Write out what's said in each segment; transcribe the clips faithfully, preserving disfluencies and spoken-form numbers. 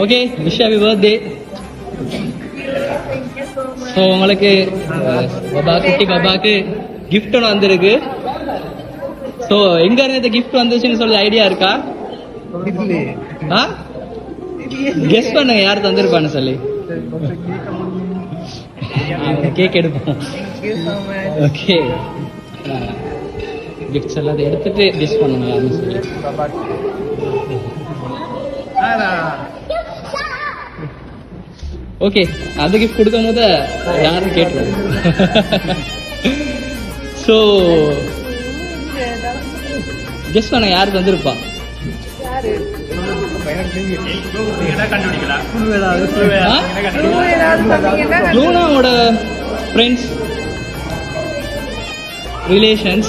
Okay wish happy birthday. So உங்களுக்கு பாபா குட்டி பாபாக்கு கிஃப்ட் ஒன்று வந்திருக்கு. ஸோ எங்க இருந்து இந்த கிஃப்ட் வந்துச்சுன்னு சொல்லி ஐடியா இருக்கா? ஆ கெஸ் பண்ணுங்க யார் தந்திருப்பான்னு சொல்லி. கேக் எடுப்போம். ஓகே கிஃப்ட்ஸ் எல்லாம் எடுத்துட்டு கெஸ் பண்ணுங்க யாருன்னு சொல்லி. ஓகே அந்த கிஃப்ட் கொடுக்கும் போது யாரும் கேட்டுருவோம். ஸோ கெஸ் பண்ண யாருக்கு வந்திருப்பா? லூனாவோட ஃப்ரெண்ட்ஸ் ரிலேஷன்ஸ்.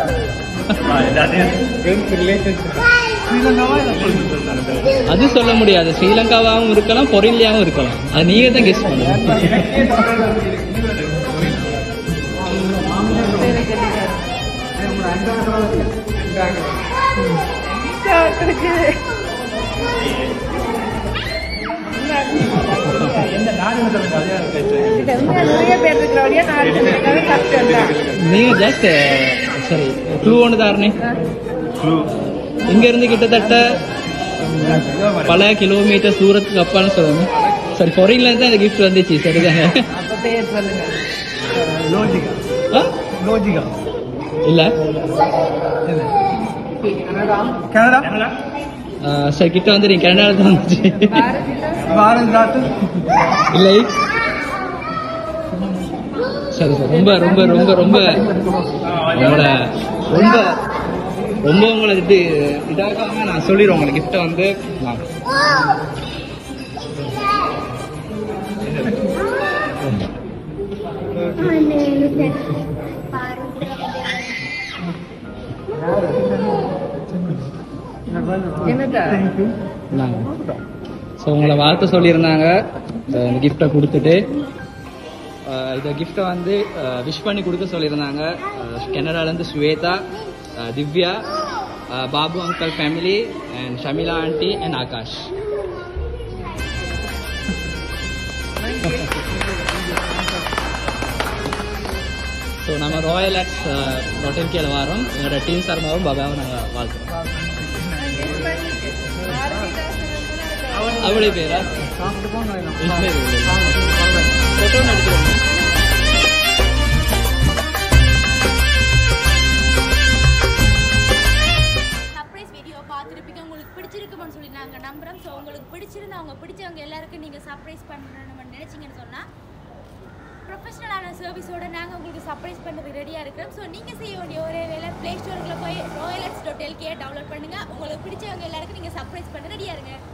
அது சொல்ல முடியாது. ஸ்ரீலங்காவாகவும் இருக்கலாம், பொரிலியாவும் இருக்கலாம். அது நீங்க தான் கெஸ் பண்ணுங்க. நீங்க ஜஸ்ட் சரி க்ளூ ஒன்று தாரணே. இங்க இருந்து கிட்டத்தட்ட பல கிலோமீட்டர் தூரத்துக்கு அப்பான்னு சொல்லணும். சரி ஃபாரின்ல இருந்து இந்த கிஃப்ட் வந்துச்சு. சரிதானே? இல்ல கனடா. சரி கிட்ட வந்து நீங்க கனடால தான் வந்துச்சு. இல்லை சரி சார் ரொம்ப ரொம்ப ரொம்ப ரொம்ப உங்களை ரொம்ப ரொம்ப உங்களை இது இதாகாம நான் சொல்லிடுறேன். உங்களுக்கு கிஃப்ட்டை வந்து ஸோ உங்களை வாழ்த்து சொல்லியிருந்தாங்க. இந்த கிஃப்டை கொடுத்துட்டு இந்த கிஃப்டை வந்து விஷ் பண்ணி கொடுக்க சொல்லியிருந்தாங்க. கனடாலேருந்து Shweta, Divya, Babu uncle family and Shamila aunty and Akash. So நம்ம ராயல் ஆக்ஸ் ஹோட்டல் கீழே வரோம். எங்களோட டீம் சார்பாகவும் பாபாவும் நாங்கள் வாழ்த்துறோம். அவளே பேரா பிடிச்சிருக்குன்னு சொல்லி நாங்க நம்புறோம். ஸோ உங்களுக்கு பிடிச்சிருந்து அவங்க பிடிச்சவங்க எல்லாருக்கும் நீங்க சர்ப்ரைஸ் பண்ணணும்னு நினைச்சீங்கன்னு சொன்னா ப்ரொஃபஷனலான சர்வீஸோட நாங்கள் உங்களுக்கு சர்ப்ரைஸ் பண்ணுறதுக்கு ரெடியாக இருக்கிறோம். ஸோ நீங்கள் செய்ய வேண்டிய ஒரே வேலை ப்ளே ஸ்டோருக்குள்ள போய் Royal Ox dot LK download பண்ணுங்கள். உங்களுக்கு பிடிச்சவங்க எல்லாருக்கும் நீங்கள் சர்ப்ரைஸ் பண்ண ரெடியாக இருங்க.